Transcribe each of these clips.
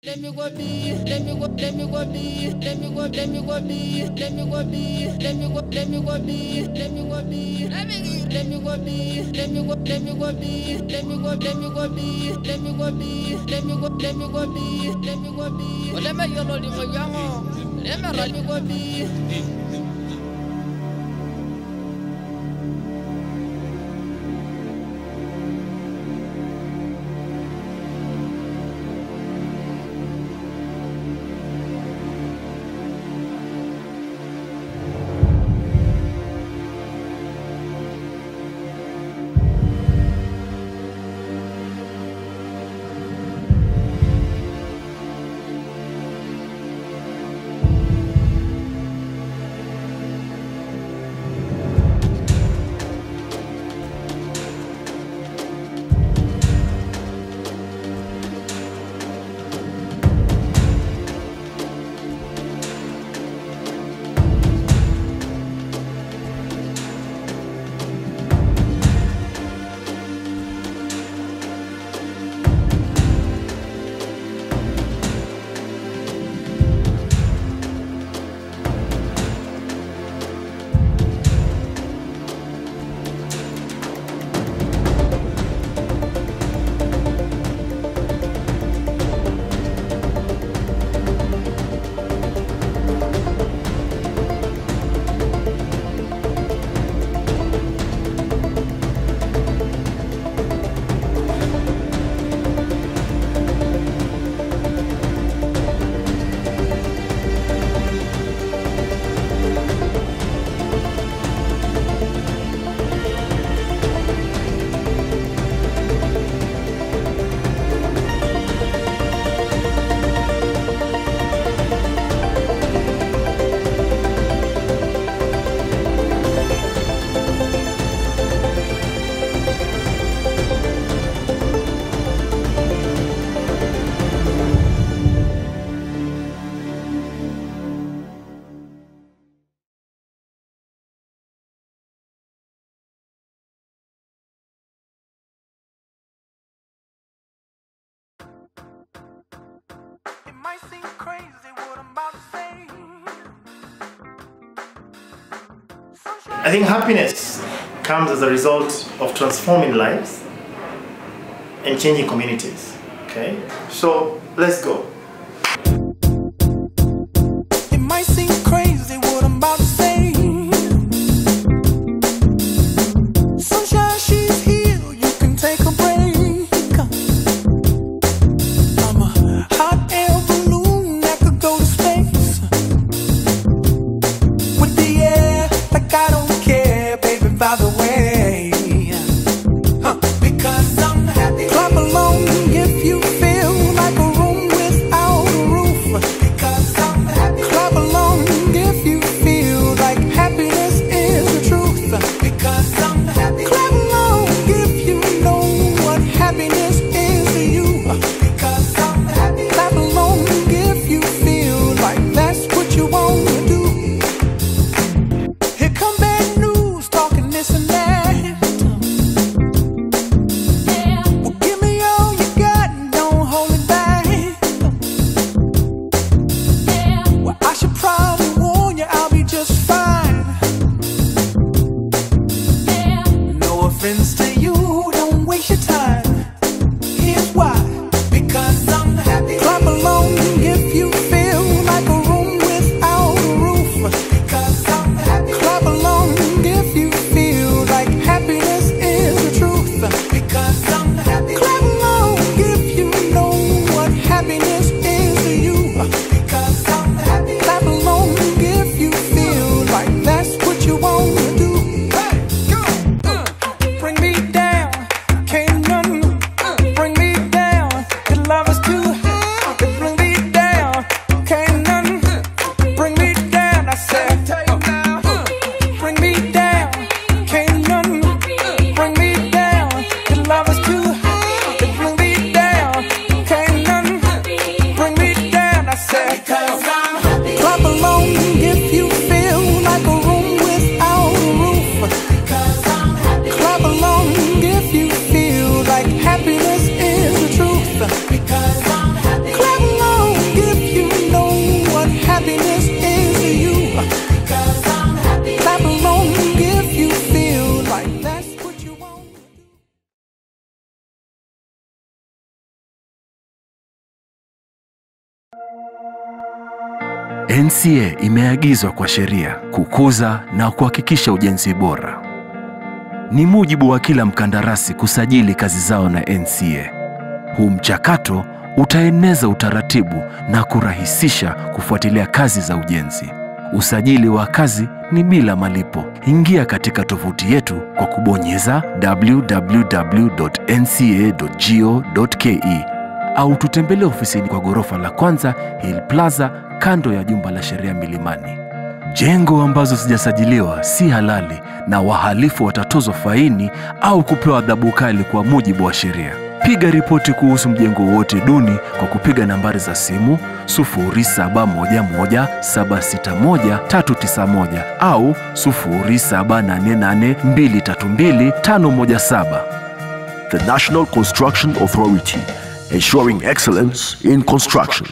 Let me go be, let me go, let me go be, let me go, let me go be, let me go be, let me go, let me go be, let me go be, let me go be, let me go, let me go be, let me go, let me go be, let me go be, let me go, let me go be, let me go be. Let me go be, let me go be. I think happiness comes as a result of transforming lives and changing communities. Okay? So let's go. It might seem crazy what I'm about to say. Sunshine, she's here, you can take a break. I'm a hot air balloon that could go to space. With the air, like I don't care, baby, by the way. Because I'm happy. Clap along if you feel like a room without a roof. Because I'm happy. Clap along if you feel like happiness is the truth. Because I'm happy. Clap along if you know what happiness is to you. Because I'm happy. Clap along if you feel like that's what you want to do. Here come bad news, talking this and that. Well, give me all you got and don't hold it back. Well, I should probably warn you, I'll be just fine. No offense to you, don't waste your time. Here's why. Because I'm happy. Clap along if you feel like a room without a roof. Because I'm happy. Clap along if you feel like happiness is the truth. Because I'm happy. Clap along if you know what happiness is to you. Because I'm happy. Clap along if you feel like that's what you want to do. Hey, go! Bring me down, can't none bring me down. The love is too high. Bring me down, can't none bring me down. I said, bring me down, can't none bring me down. The love is too high. Bring me down, can't none bring me down. I said, because I'm happy. Clap along if you feel like a room without a roof. Because I'm happy. Clap along if you feel like happiness is the truth. Because I'm happy. Clap along NCA imeagizwa kwa sheria kukuza na kuhakikisha ujenzi bora. Ni mujibu wa kila mkandarasi kusajili kazi zao na NCA. Huu mchakato utaeneza utaratibu na kurahisisha kufuatilia kazi za ujenzi. Usajili wa kazi ni bila malipo. Ingia katika tovuti yetu kwa kubonyeza www.nca.go.ke au tutembelee ofisini kwa ghorofa la kwanza Hill Plaza, kando ya jumba la sheria Milimani. Jengo ambazo sijasajiliwa si halali na wahalifu watatozwa faini au kupewa adhabu kali kwa mujibu wa sheria. Piga ripoti kuhusu mjengo wote duni kwa kupiga nambari za simu 0711761391 au 0788232517. The National Construction Authority, ensuring excellence in construction.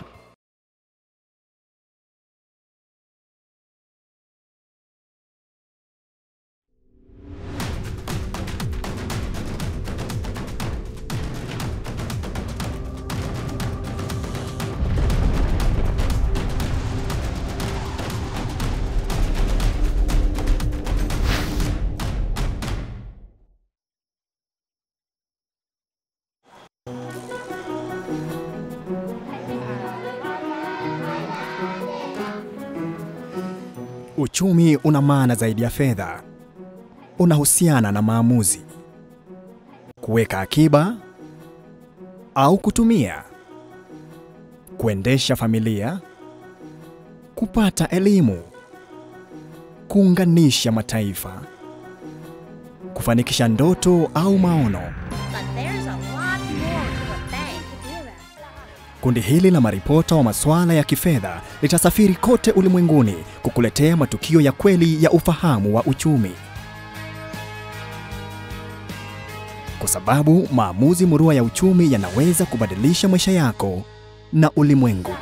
Uchumi una maana zaidi ya fedha. Unahusiana na maamuzi, kuweka akiba au kutumia, kuendesha familia, kupata elimu, kuunganisha mataifa, kufanikisha ndoto au maono. Kundi hili la maripota wa masuala ya kifedha litasafiri kote ulimwenguni kukuletea matukio ya kweli ya ufahamu wa uchumi. Kwa sababu maamuzi murua ya uchumi yanaweza kubadilisha maisha yako na ulimwengu.